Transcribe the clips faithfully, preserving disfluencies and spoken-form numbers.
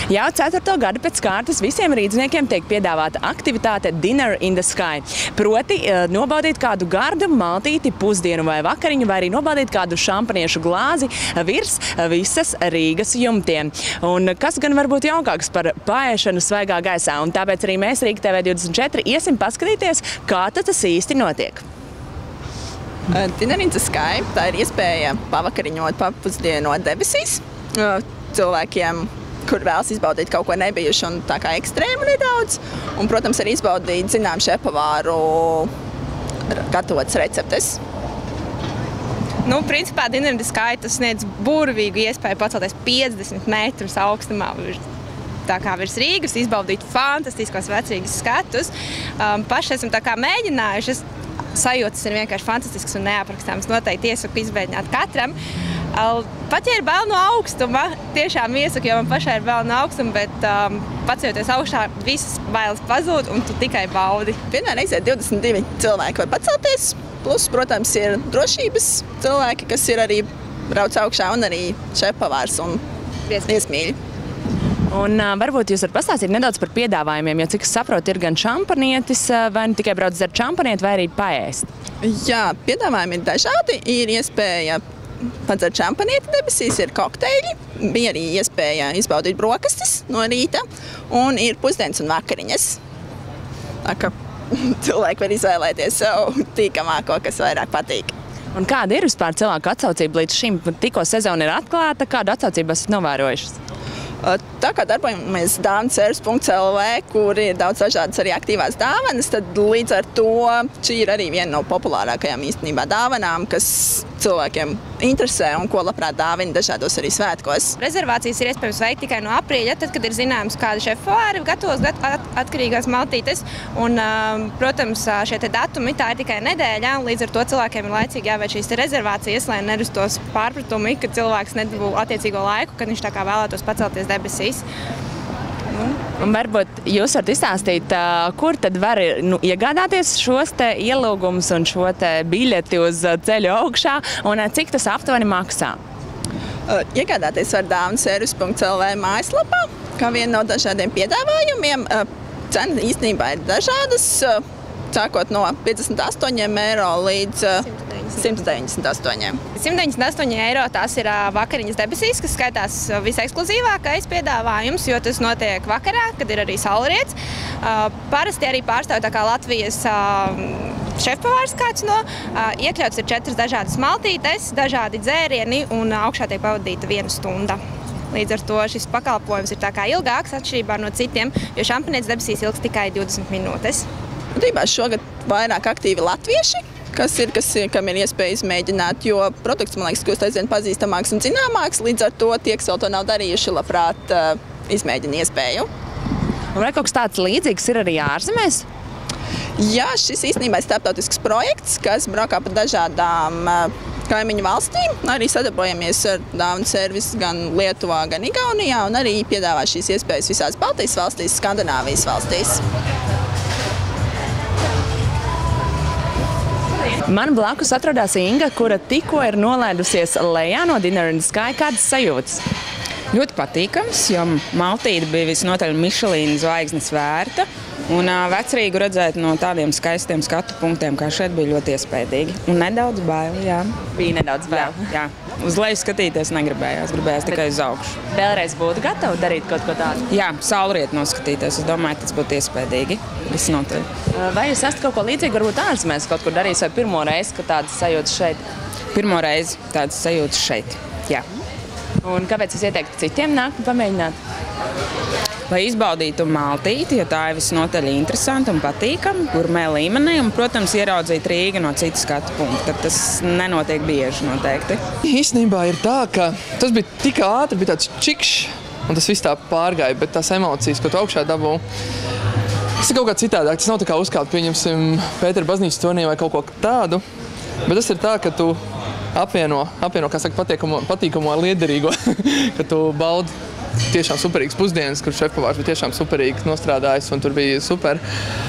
Jau ceturto gadu pēc kārtas visiem rīdzniekiem tiek piedāvāta aktivitāte Dinner in the Sky. Proti nobaudīt kādu gardu maltīti, pusdienu vai vakariņu, vai arī nobaudīt kādu šampaniešu glāzi virs visas Rīgas jumtiem. Un kas gan var būt jaukāks par paēšanu svaigā gaisā, un tāpēc arī mēs Rīga T V divdesmit četri iesim paskatīties, kā tas īsti notiek. Dinner in the Sky, tā ir iespēja pavakariņot, papusdienot debesīs cilvēkiem, kur vēlas izbaudīt kaut ko nebijuši un tā kā ekstrēmu nedaudz. Un, protams, arī izbaudīt, zinām, šefpavāru gatavotas receptes. Nu, principā Dinner in the Sky tas sniedz burvīgu iespēju pacelties piecdesmit metrus augstumā. Tā kā virs Rīgas, izbaudīt fantastiskos vecrīgas skatus. Um, paši esam tā kā mēģinājuši. Sajūtas ir vienkārši fantastisks un neaprakstāms. Noteikti iesaku izmēģināt katram. Pat ja ir bail no augstuma, tiešām iesaku, jo man pašai ir bail no augstuma, bet um, paceļoties augšā, visas bailes pazūd un tu tikai baudi. Vienā reizē divdesmit divi cilvēki var pacelties. Plus, protams, ir drošības cilvēki, kas ir arī brauc augšā, un arī šefpavārs un viesmīļi. Un uh, varbūt jūs varat pastāstīt nedaudz par piedāvājumiem, jo, cik es saprotu, ir gan šampanietis, vai ne tikai brauc ar šampanieti, vai arī paēst? Jā, piedāvājumi ir dažādi. Ir iespēja padzert šampanieti debesīs, ir kokteļi, bija arī iespēja izbaudīt brokastis no rīta, un ir pusdienas un vakariņas. Tā kā cilvēki var izvēlēties sev tīkamāko, kas vairāk patīk. Un kāda ir vispār cilvēku atsaucība līdz šim? Tikko sezona ir atklāta, kādu atsaucību esat novērojušas? Tā kā darbojamies dāvanaservis punkts L V, kur ir daudz dažādas arī aktīvās dāvanas, tad līdz ar to šī ir arī viena no populārākajām īstenībā dāvanām, kas cilvēkiem interesē un ko labprāt dāvina dažādos arī svētkos. Rezervācijas ir iespējams veikt tikai no aprīļa, tad, kad ir zināms, kāda šefpavāri gatavos atkarīgās maltītes. Un, protams, šie te datumi tā ir tikai nedēļā, un līdz ar to cilvēkiem ir laicīgi jāveic šīs rezervācijas, lai nerastos pārpratumi, ka cilvēks nedabū attiecīgo laiku, kad viņš tā kā vēlētos pacelties debesīs. Un varbūt jūs varat izstāstīt, kur tad var nu, iegādāties šos te ielūgumus un šo te biļeti uz ceļu augšā, un cik tas aptuveni maksā? Iegādāties var dāvanaservis punkts L V mājaslapā, kā viena no dažādiem piedāvājumiem. Cena īstenībā ir dažādas, sākot no piecdesmit astoņiem eiro līdz simt deviņdesmit astoņiem. simt deviņdesmit astoņi eiro tās ir vakariņas debesīs, kas skaitās visekskluzīvākais piedāvājums, jo tas notiek vakarā, kad ir arī saulriets. Parasti arī pārstāv tā kā Latvijas šefpavārs kāds no. Iekļauts ir četras dažādas maltītes, dažādi dzērieni un augšā tiek pavadīta viena stunda. Līdz ar to šis pakalpojums ir tā kā ilgāks atšķirībā no citiem, jo šampanietis debesīs ilgs tikai divdesmit minūtes. Būtībā šogad vairāk aktīvi latvieši, kas ir, kas ir, kam ir iespēja izmēģināt, jo produkts, man liekas, kļūst aizvien pazīstamāks un zināmāks, līdz ar to tie, kas vēl to nav darījuši, labprāt izmēģina iespēju. Un vai kaut kas tāds līdzīgs ir arī ārzemēs? Jā, šis īstenībā ir starptautisks projekts, kas braukā pa dažādām kaimiņu valstīm. Arī sadarbojamies ar dāvanaservis gan Lietuvā, gan Igaunijā, un arī piedāvā šīs iespējas visās Baltijas valstīs, Skandināvijas valstīs. Man blakus atrodas Inga, kura tikko ir nolaidusies lejā no Dinner in the Sky. Kādas sajūtas? Ļoti patīkams, jo maltīte bija visnotaļ Mišelīna zvaigznes vērta. Un vecrīgu redzēt no tādiem skaistiem skatu punktiem, kā šeit, bija ļoti iespējīgi. Un nedaudz baili, jā. Bija nedaudz baili? Jā, jā. Uz leju skatīties negribējās, gribējās tikai uz augšu. Vēlreiz būtu gatavi darīt kaut ko tādu? Jā, saulriet noskatīties. Es domāju, tas būtu iespējīgi. Visnotaļ. Vai jūs esat kaut ko līdzīgu varbūt ārzemēs kaut kur darījis vai pirmo reizi, ka tādas sajūtas šeit? Pirmo reizi tādas sajūtas šeit, jā. Un kāpēc es ieteiktu citiem nākt un pamēģināt? Lai izbaudītu maltīti, jo tā ir visnotaļ interesanti un patīkami, gurmē līmenī, un, protams, ieraudzīt Rīgu no citu skatu punktu. Tas nenotiek bieži noteikti. Īstenībā ir tā, ka tas bija tik ātri, bija tāds čikšs, un tas viss tā pārgāja, bet tās emocijas, ko tu augšā dabū, tas ir kaut kā citādāk. Tas nav tā kā uzkāpt, pieņemsim, Pētera baznīcas tornī vai kaut ko tādu, bet tas ir tā, ka tu apvieno, apvieno kā saka, patīkamo, patīkamo ar liederīgo, ka tu baudi tiešām superīgs pusdienas, kur šefpavārs bija tiešām superīgi nostrādājis un tur bija super.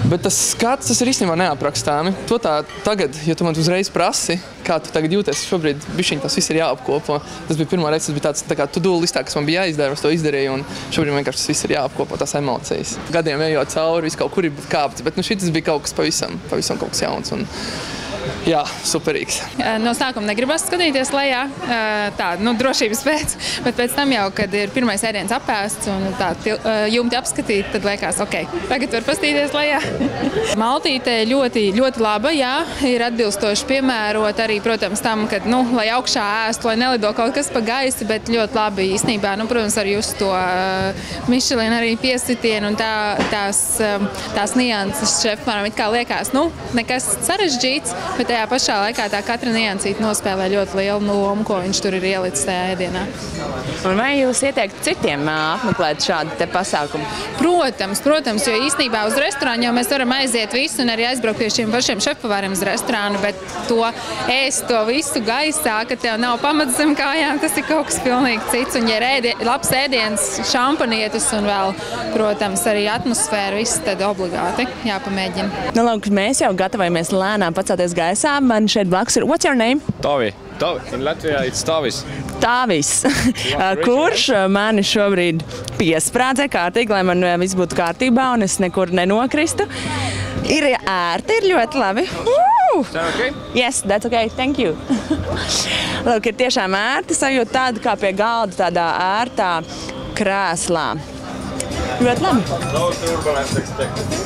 Bet tas skats, tas ir īstenībā neaprakstāmi. To tā tagad, ja tu man uzreiz prasi, kā tu tagad jūties, šobrīd bišķiņ tas viss ir jāapkopo. Tas bija pirmā reize, tas bija tāds tā kā to-do listā, kas man bija jāizdara, es to izdarīju, un šobrīd vienkārši tas viss ir jāapkopo, tās emocijas. Gadiem ejot cauri, viss kaut kur ir kāpts, bet nu šitas bija kaut kas pavisam, pavisam kaut kas jauns. Un, jā, superīgs. No sākuma negribas skatīties lejā, tā, nu, drošības pēc, bet pēc tam jau, kad ir pirmais ēdiens apēsts un tā jumti apskatīt, tad liekas, ok, tagad var pastīties lejā. Maltīte ļoti, ļoti laba, jā, ir atbilstoši piemērot arī, protams, tam, kad, nu, lai augšā ēst, lai nelido kaut kas pa gaisi, bet ļoti labi īstenībā, nu, protams, arī just to uh, Michelin arī piesitienu un tā, tās, um, tās nianses šefmaram it kā liekas, nu, nekas sarežģīts, bet tajā pašā laikā tā katra niansīte nospēlē ļoti lielu lomu, ko viņš tur ir ielicis tajā ēdienā. Un vai jūs ieteiktu citiem apmeklēt šādu te pasākumu? Protams, protams, jo īstenībā uz restorānu jau mēs varam aiziet visu un arī aizbraukt pie šiem pašiem šefpavāriem uz restorānu, bet to ēst to visu gaisā, ka tev nav pamats zem kājām, tas ir kaut kas pilnīgi cits. Un ja ir ēdien, labs ēdiens, šampanietis un vēl, protams, arī atmosfēra, viss tad obligāti jāpamēģina. Nu, lūk, mēs jau gatavojamies lēnām pacelties gaisā. Man šeit blakus ir, what's your name? Tavi. Tavi. In Latvijā it's Tavis. Tavis. Kurš mani šobrīd piesprādzē kārtīgi, lai man viss būtu kārtībā un es nekur nenokristu. Ir ērti, ir ļoti labi. Is that okay? Yes, that's okay. Thank you. Lūk, ir tiešām ērti sajūta tāda kā pie galda, tādā ērtā krēslā. Ļoti labi. No turbulence expected.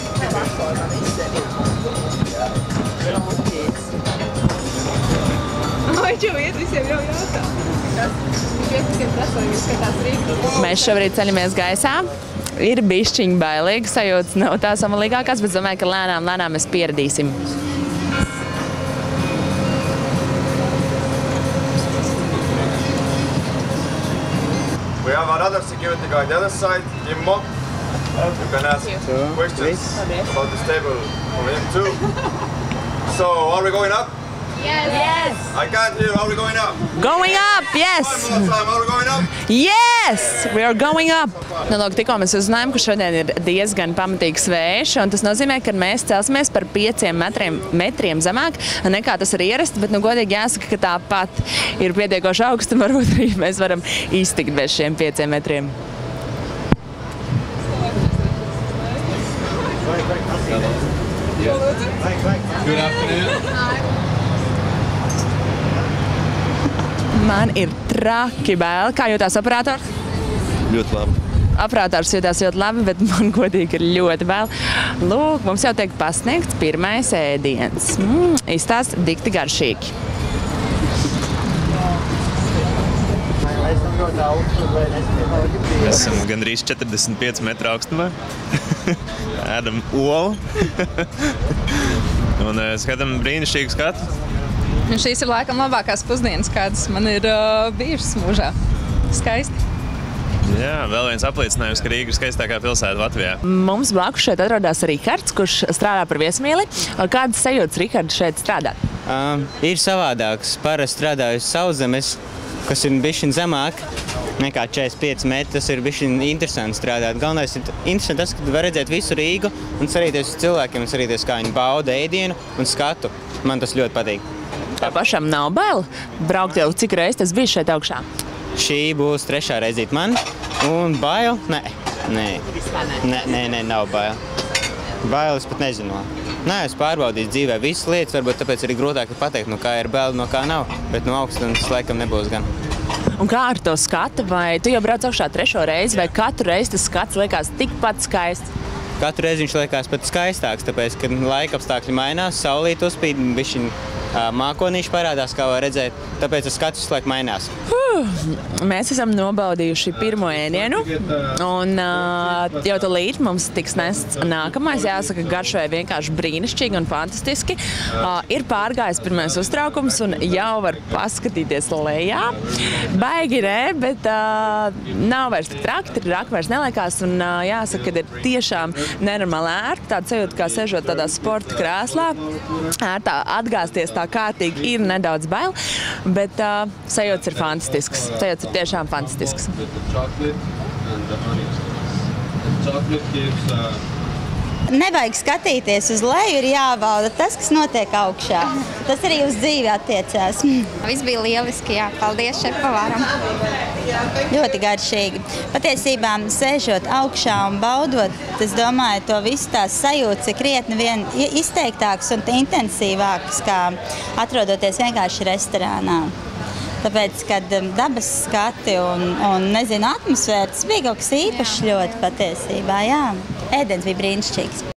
Mēs šobrīd ceļamies gaisā. Ir bišķiņ bailīgi, sajūtas nav tās amalīgākās, bet domāju, ka lēnām, lēnām mēs pieradīsim. We have another security guy the other side, Kimmo. You can ask questions about this table from him too. So, are we going up? Yes. Yes. I can't hear. Are we going up? Going up, yes. One more time. Are we going up? Yes, we are going up. Nu, lūk, tikko mēs uzzinājām, ka šodien ir diezgan pamatīgs vējš, un tas nozīmē, ka mēs celsimies par pieciem metriem, metriem zemāk, nekā tas ir ierasts, bet, nu, godīgi jāsaka, ka tāpat ir pietiekoši augstu, varbūt arī mēs varam iztikt bez šiem pieciem metriem. Good afternoon. Man ir traki bail. Kā jūtās operators? Ļoti labi. Operators jūtās ļoti labi, bet man godīgi ir ļoti bail. Lūk, mums jau tiek pasniegts pirmais ēdiens. Mm, izstāst dikti garšīgi. Mēs esam gandrīz četrdesmit pieci metru augstumā. Ēdam olu. Un skatām brīnišķīgu skatu. Šīs ir laikam labākās pusdienas, kādas man ir uh, bijušas mūžā. Skaisti. Jā, vēl viens apliecinājums, ka Rīga ir skaistākā pilsēta Latvijā. Mums blakus šeit atrodas Rihards, kurš strādā par viesmīli. Kādas sajūtas Rihards šeit strādāt? Uh, ir savādāks. Parasti strādāju uz Sauszemes, kas ir bišķiņ zemāk nekā četrdesmit pieci metri. Tas ir bišķiņ interesanti strādāt. Galvenais ir interesanti tas, ka var redzēt visu Rīgu un sarīties uz cilvēkiem, un sarīties, kā viņi bauda ēdienu un skatu. Man tas ļoti patīk. Tā pašam nav bail braukt jau cik reiz tas bija šeit augšā? Šī būs trešā reizīt man, un bail? Nē, nē, nē, nē, nē, nav bail. Bail es pat nezinu. Nē, es pārbaudīju dzīvē visas lietas, varbūt tāpēc arī grūtāk ir pateikt, no kā ir bail, no kā nav, bet no augstums laikam nebūs gan. Un kā ar to skatu? Vai tu jau brauc augšā trešo reizi, vai katru reizi tas skats liekas tikpat skaists? Katru reizi viņš liekas pat skaistāks, tāpēc, ka laika apstākļi mainās, saulīt uzspīd, bišķiņ mākonīši parādās, kā var redzēt, tāpēc tas skats visu laiku mainās. Mēs esam nobaudījuši pirmo ēdienu, un uh, jau tūlīt mums tiks nests nākamais. Jāsaka, garšoja vienkārši brīnišķīgi un fantastiski. Uh, ir pārgājis pirmais uztraukums, un jau var paskatīties lejā. Baigi nē, bet uh, nav vairs tik traki, traki vairs neliekās, un uh, jāsaka, ka ir tiešām nenormāli ērti. Tāda sajūta, kā sežot tādā sporta krēslā. Ērtā atgāzties tā kārtīgi ir nedaudz bail, bet uh, sajūtas ir fantastisks. Sajūtas ir tiešām fantastisks. Nevajag skatīties uz leju, ir jābauda tas, kas notiek augšā. Tas arī uz dzīvi attiecās. Viss bija lieliski, jā. Paldies šefpavāram. Ļoti garšīgi. Patiesībā, sēžot augšā un baudot, es domāju, to visu tās sajūtas ir krietni vien izteiktākas un intensīvākas, kā atrodoties vienkārši restorānā. Tāpēc, kad dabas skati un, un nezinu, atmosfēra, tas bija kaut kas īpašs ļoti patiesībā, jā. Ēdiens bija brīnišķīgs.